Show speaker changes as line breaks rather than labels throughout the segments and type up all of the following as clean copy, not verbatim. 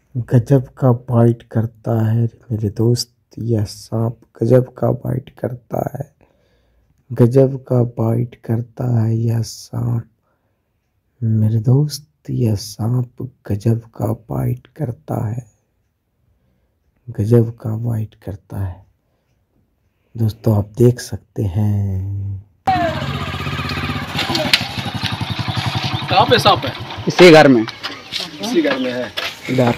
गजब का बाइट करता है मेरे दोस्त यह सांप, गजब का बाइट करता है, गजब का बाइट करता है यह सांप मेरे दोस्त, यह सांप गजब का बाइट करता है, गजब का बाइट करता है। दोस्तों आप देख सकते हैं।
कहाँ पे सांप है?
इसी घर में।
इसी घर में है
इधर।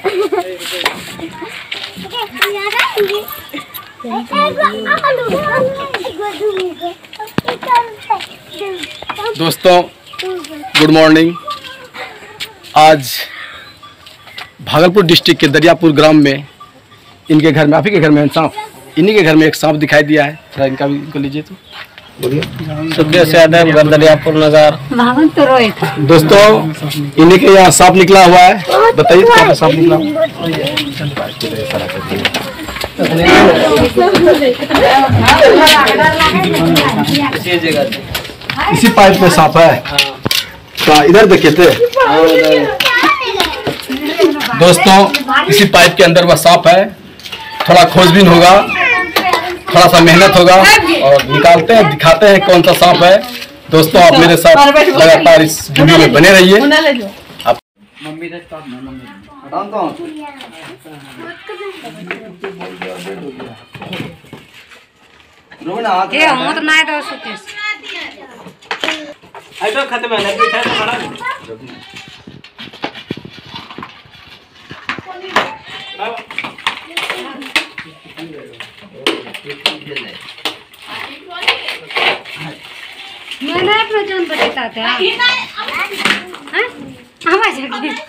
दोस्तों गुड मॉर्निंग। आज भागलपुर डिस्ट्रिक्ट के दरियापुर ग्राम में इनके घर में, आप ही के घर में सांप, इन्हीं के घर में एक सांप दिखाई दिया है। थोड़ा इनका भी इनको लीजिए तो बोलिए।
दरियापुर नगर।
दोस्तों इन्हीं के यहाँ सांप निकला हुआ है। बताइए तो क्या सांप निकला हुआ? इसी पाइप में सांप है। तो इधर देखिए थे दोस्तों, इसी पाइप के अंदर वह सांप है। थोड़ा खोजबीन होगा, थोड़ा सा मेहनत होगा और निकालते हैं, दिखाते हैं कौन सा सांप है। दोस्तों आप मेरे साथ लगातार इस वीडियो में बने रहिए।
मैंने अपना जान बताता था। आवाज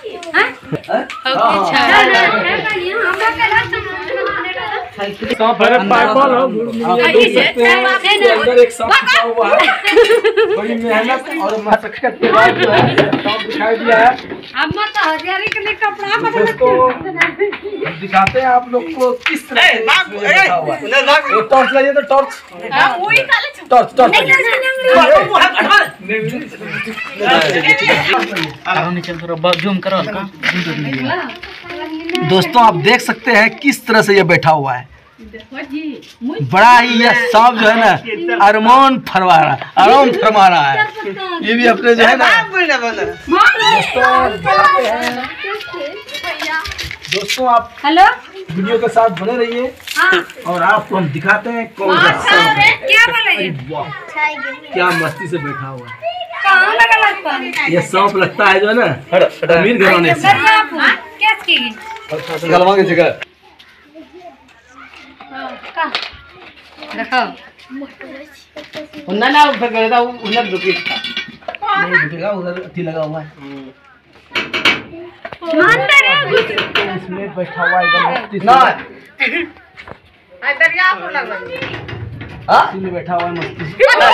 बड़ी मेहनत और मशक्कत के बाद जो है सांप दिखाई दिया है। दोस्तों दिखाते हैं आप लोग को किस तरह से बैठा हुआ है। टॉर्च लाइए तो टॉर्च टॉर्च
जूम करो।
दोस्तों आप देख सकते हैं किस तरह से ये बैठा हुआ है। बड़ा ही यह सांप जो है ना आराम फरमा रहा है। ये भी अपने जो है ना दोस्तों आप
हेलो
वीडियो के साथ बने रहिए और आपको हम दिखाते हैं कौन सा सांप है। क्या मस्ती से बैठा हुआ है। ये सांप लगता है जो है ना अमीर घराने से। गलवा की जगह
ना उधर
उधर अथी लगा हुआ है। इसमें बैठा हुआ है बैठा हुआ है मस्ती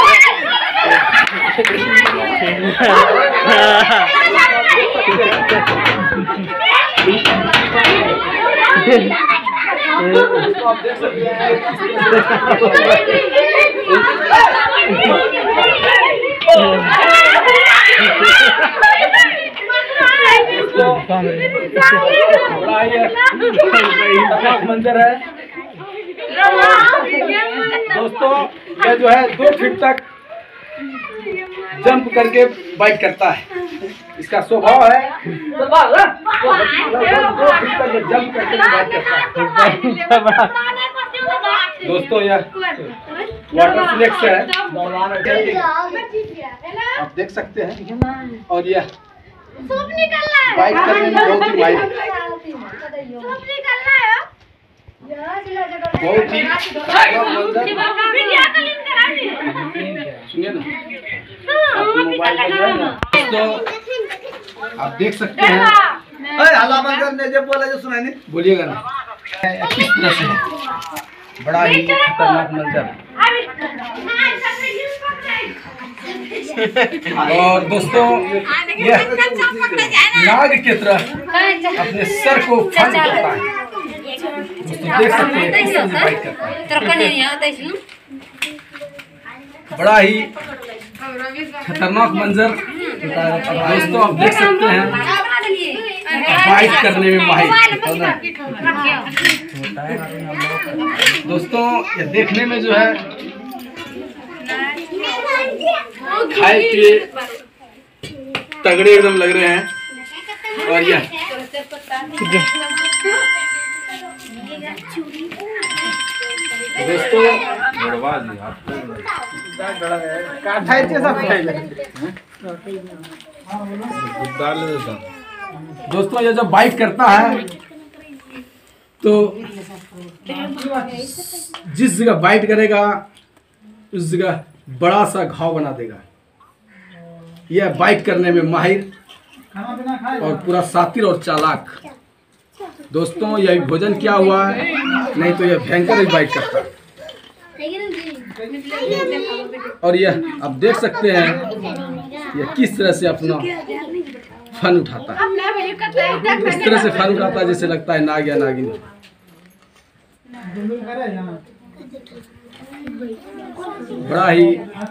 आप देख सकते हैं मंजर है। दोस्तों यह जो है 2 फीट तक जंप करके बाइक करता है। इसका स्वभाव है 2 फीट तक जंप करके बाइक करता है। दोस्तों यह वाटर फ्लेक्स है, आप देख सकते हैं। और यह बाइक करने में बहुत ही माहिर सुनिए ना। दोस्तों आप देख सकते हैं। बोलिएगा ना किस तरह से बड़ा ही खतरनाक मंजर। और दोस्तों यह नाग की तरह अपने सर को फन करता है। दोस्तों देख सकते हैं किस तरह से बाइक करता है। बड़ा ही खतरनाक मंजर दोस्तों आप देख सकते हैं। बाइट करने में माहिर दोस्तों, ये देखने में जो है खाए पिए तगड़े एकदम लग रहे हैं। और यह दोस्तों दोस्तों ये जब बाइट करता है तो जिस जगह बाइट करेगा उस जगह बड़ा सा घाव बना देगा। यह बाइट करने में माहिर और पूरा शातिर और चालाक। दोस्तों यह भोजन क्या हुआ है, नहीं तो यह भयंकर ही बाइट करता है। और यह आप देख सकते हैं यह किस तरह से अपना फन उठाता है। इस तरह से फन उठाता है जैसे लगता है नाग या नागिन। बड़ा ही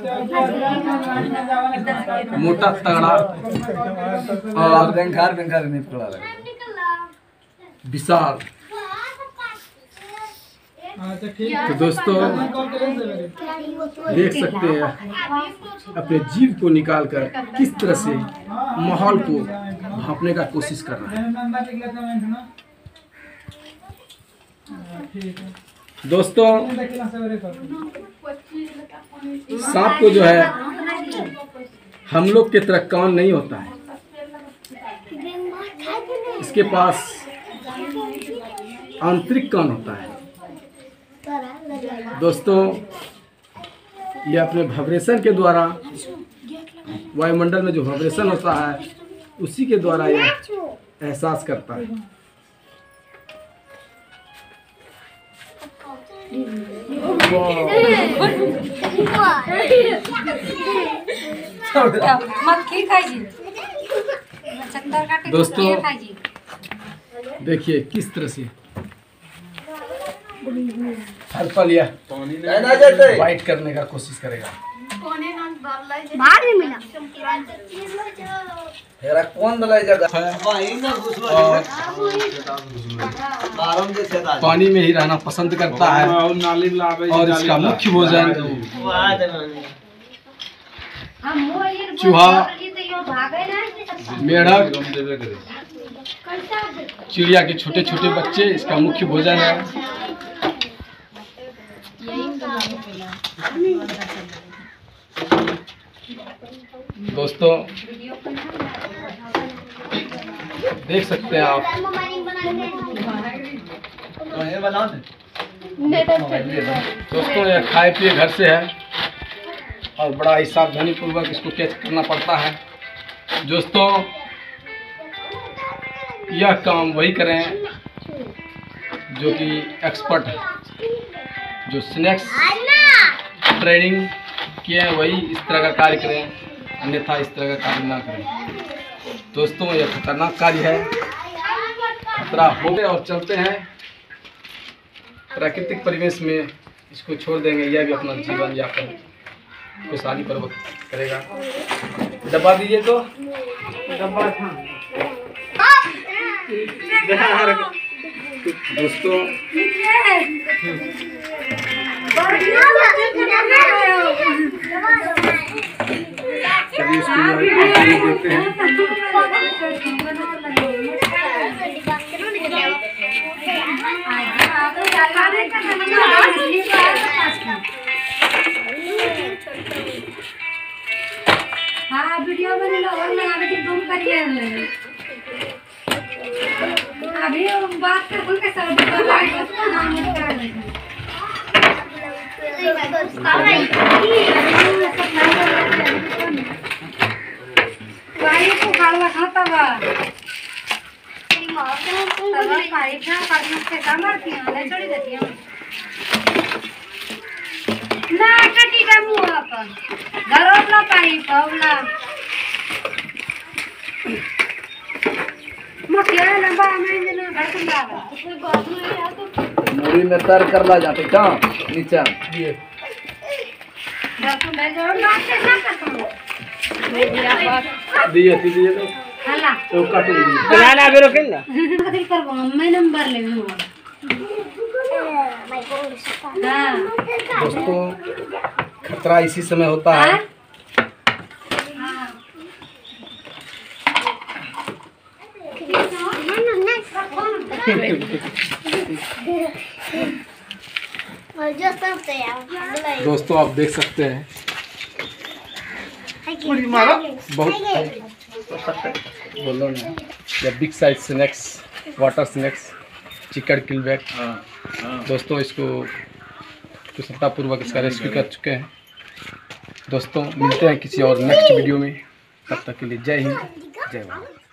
मोटा तगड़ा और विशाल। तो दोस्तों देख सकते हैं अपने जीव को निकालकर किस तरह से माहौल को भांपने का कोशिश कर रहा है। दोस्तों सांप को जो है हम लोग की तरह कान नहीं होता है, इसके पास आंतरिक कान होता है। दोस्तों ये अपने वाइब्रेशन के द्वारा वायुमंडल में जो वाइब्रेशन होता है उसी के द्वारा यह एहसास करता है। दोस्तों देखिए किस तरह से हर पल यह बाइट करने का कोशिश करेगा। पानी में ही रहना पसंद करता है और इसका मुख्य भोजन चूहा, मेढक, चिड़िया के छोटे छोटे बच्चे इसका मुख्य भोजन है। दोस्तों देख सकते हैं आप दोस्तों यह खाए पिए घर से है और बड़ा ही सावधानी पूर्वक इसको कैच करना पड़ता है। दोस्तों यह काम वही करें जो कि एक्सपर्ट है, जो स्नैक्स ट्रेनिंग किए हैं वही इस तरह का कार्य करें, अन्यथा इस तरह का कार्य ना करें। दोस्तों यह खतरनाक कार्य है, खतरा हो गया और चलते हैं प्राकृतिक परिवेश में, इसको छोड़ देंगे। यह भी अपना जीवन यापन खुशहाली पूर्वक करेगा। डब्बा दीजिए तो दोस्तों चलिए इसको देते हैं।
हाँ वीडियो बने लो और लगा के तुम करिए अभी बात कर उनके साथ भाई को खाना खाता बा तब भाई खा काटने से कमर की ले छोड़ी देती हूं ना कटी का मुंह अपन घरोला पाई पवला मटिया लंबा में जन घर से लावा कोई बात नहीं है तो
नदी में तर कर ला जाते कहां नीचे
दिए
हला
तो काटो
बनाना भी रोकेंगे
कथी करबो मैं नंबर ले लूं हां
दोस्तों खतरा इसी समय होता है। दोस्तों आप देख सकते हैं बहुत बोलो ना या big size snacks water snacks chicken किलबैक। दोस्तों इसको कुशलतापूर्वक इसका रेस्क्यू कर चुके हैं। दोस्तों मिलते हैं किसी और नेक्स्ट वीडियो में, तब तक के लिए जय हिंद जय भारत।